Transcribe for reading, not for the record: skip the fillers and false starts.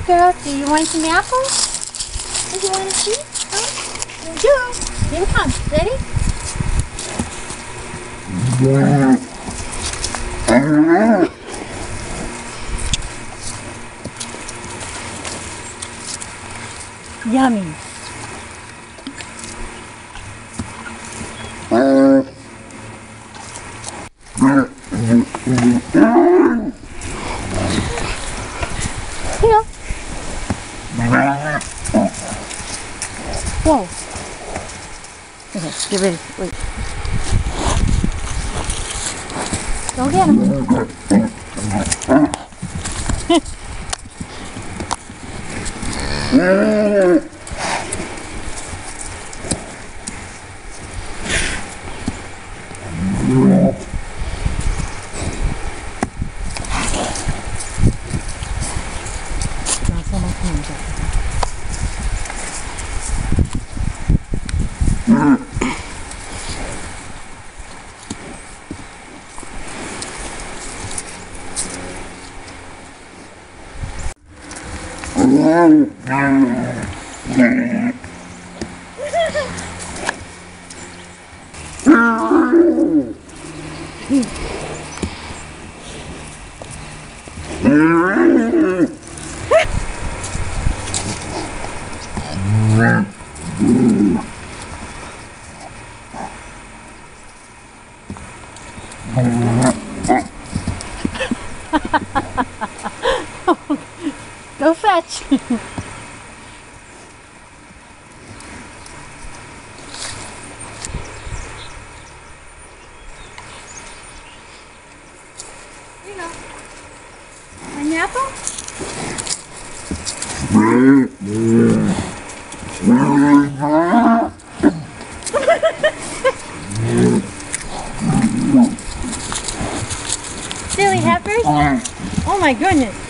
girl. Do you want some apples? Do you want to eat? Huh? You do. Here it comes. Ready? Yummy. Here. Whoa. Okay, get ready. Wait. Go get him. Go fetch. You know, an apple? Silly heifers? Oh my goodness.